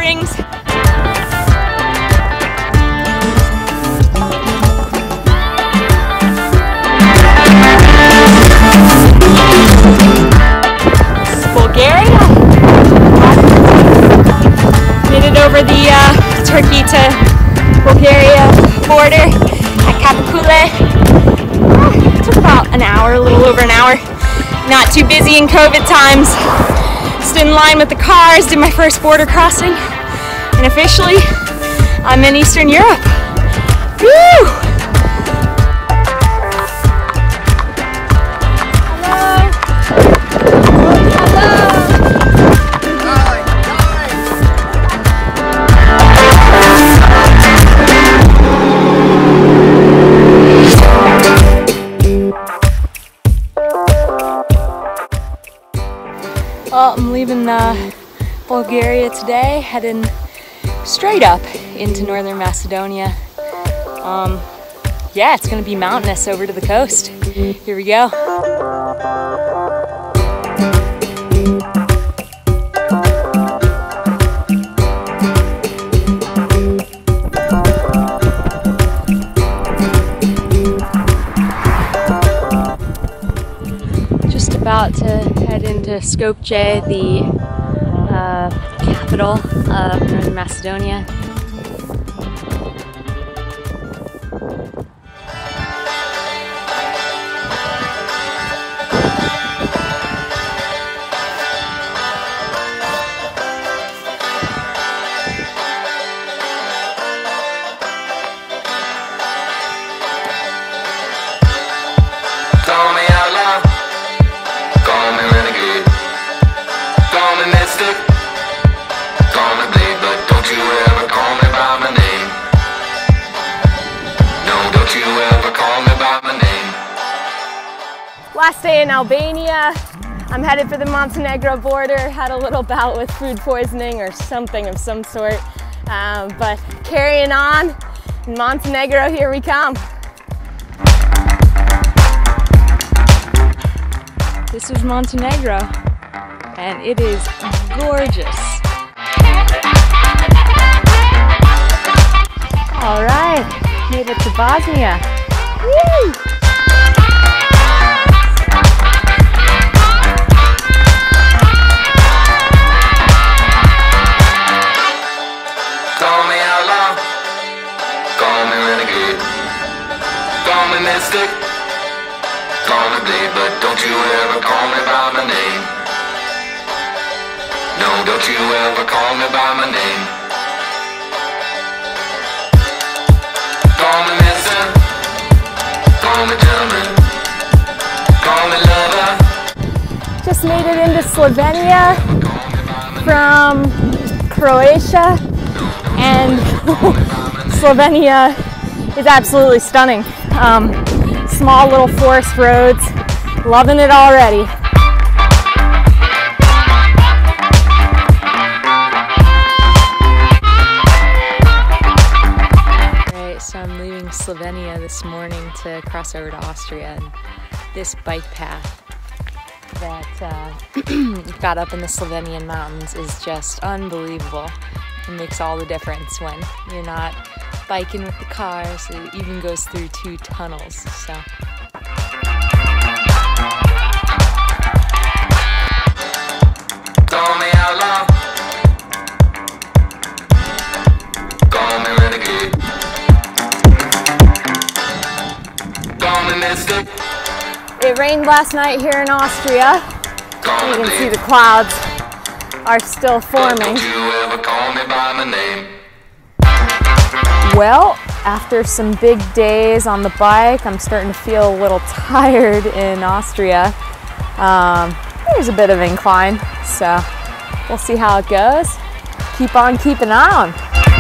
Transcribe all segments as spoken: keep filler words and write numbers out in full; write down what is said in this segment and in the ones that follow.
springs. This is Bulgaria. Made it over the uh, Turkey to Bulgaria border at Capicule. It took about an hour, a little over an hour. Not too busy in COVID times. Stood in line with the cars, did my first border crossing, and officially I'm in Eastern Europe. Woo! Well, I'm leaving uh, Bulgaria today, heading straight up into northern Macedonia. Um, yeah, it's gonna be mountainous over to the coast. Here we go. About to head into Skopje, the uh, capital of Northern Macedonia. Last day in Albania. I'm headed for the Montenegro border. Had a little bout with food poisoning or something of some sort, um, but carrying on. In Montenegro, here we come. This is Montenegro, and it is gorgeous. All right, made it to Bosnia. Woo! Mystic, call me bleed, but don't you ever call me by my name. No, don't you ever call me by my name. Call me mister, call me gentleman, call me lover. Just made it into Slovenia from Croatia, and Slovenia is absolutely stunning. Um, small little forest roads, loving it already. Alright, so I'm leaving Slovenia this morning to cross over to Austria, and this bike path that uh, got up in the Slovenian mountains is just unbelievable. It makes all the difference when you're not biking with the cars. It even goes through two tunnels. So. Call me outlaw, call me renegade, call me mystic. It rained last night here in Austria. You can see the clouds are still forming. Don't you ever call me by my name. Well, after some big days on the bike, I'm starting to feel a little tired in Austria. Um, there's a bit of incline, so we'll see how it goes. Keep on keeping on.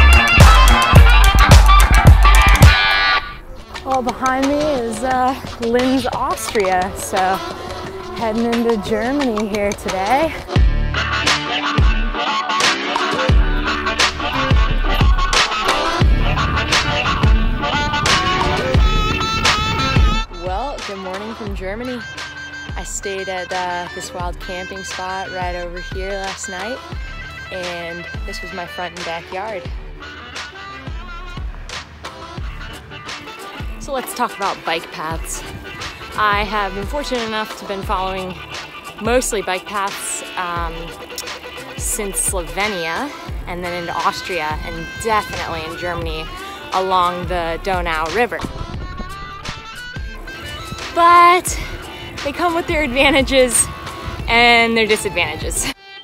Well, behind me is uh, Linz, Austria, so heading into Germany here today. Good morning from Germany. I stayed at uh, this wild camping spot right over here last night, and this was my front and backyard. So let's talk about bike paths. I have been fortunate enough to have been following mostly bike paths um, since Slovenia, and then into Austria, and definitely in Germany along the Donau River. But they come with their advantages and their disadvantages.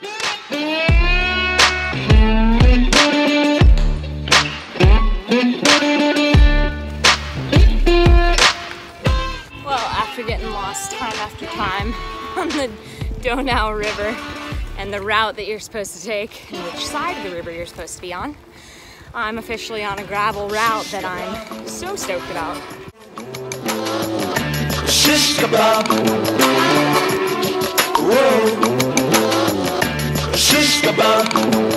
Well, after getting lost time after time on the Donau River and the route that you're supposed to take and which side of the river you're supposed to be on, I'm officially on a gravel route that I'm so stoked about. Shish kebab. Whoa. Shish kebab.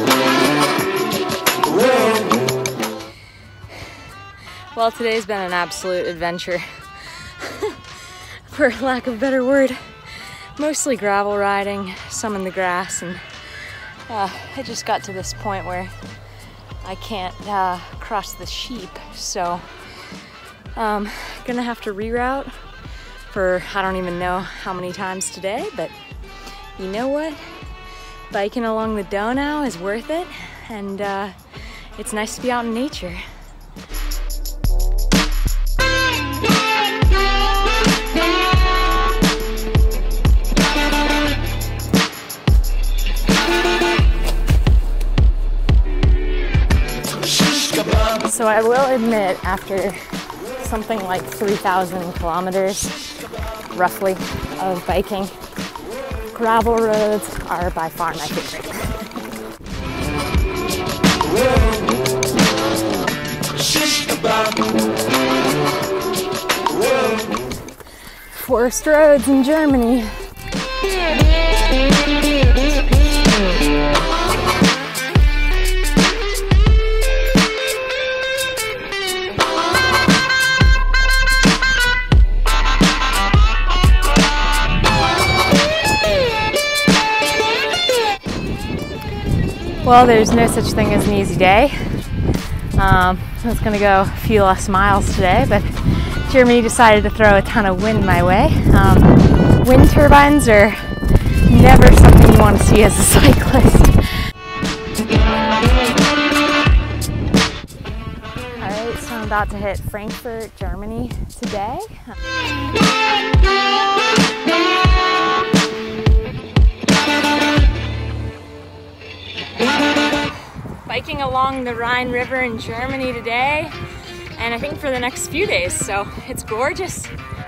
Whoa. Well, today's been an absolute adventure, for lack of a better word. Mostly gravel riding, some in the grass, and uh, I just got to this point where I can't uh, cross the sheep, so I'm um, gonna have to reroute for I don't even know how many times today, but you know what? Biking along the Donau is worth it, and uh, it's nice to be out in nature. So I will admit, after something like three thousand kilometers, roughly, of biking, gravel roads are by far my favorite. Forest roads in Germany. Well, there's no such thing as an easy day. Um, I was gonna go a few less miles today, but Germany decided to throw a ton of wind my way. Um, wind turbines are never something you want to see as a cyclist. All right, so I'm about to hit Frankfurt, Germany today. Biking along the Rhine River in Germany today, and I think for the next few days, so it's gorgeous.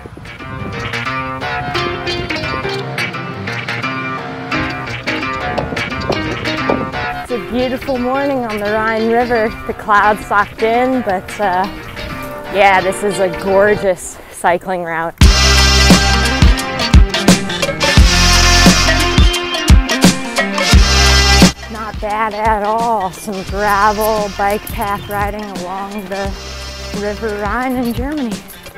It's a beautiful morning on the Rhine River. The clouds locked in, but uh, yeah, this is a gorgeous cycling route. Not bad at all. Some gravel bike path riding along the River Rhine in Germany.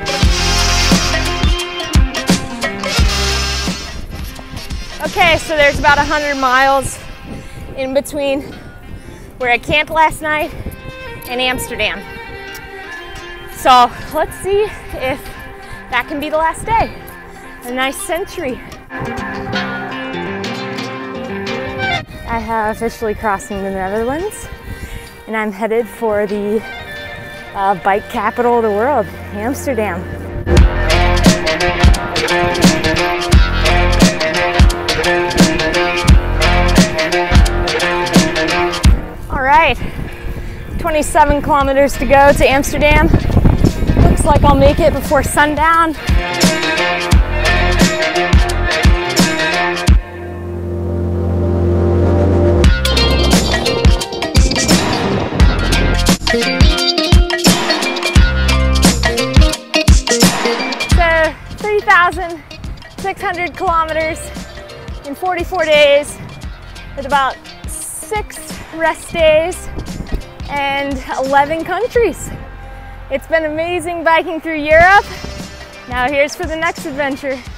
Okay, so there's about one hundred miles in between where I camped last night and Amsterdam. So let's see if that can be the last day. A nice century. I have officially crossed into the Netherlands, and I'm headed for the uh, bike capital of the world, Amsterdam. All right, twenty-seven kilometers to go to Amsterdam. Looks like I'll make it before sundown. three thousand six hundred kilometers in forty-four days with about six rest days and eleven countries. It's been amazing biking through Europe. Now here's for the next adventure.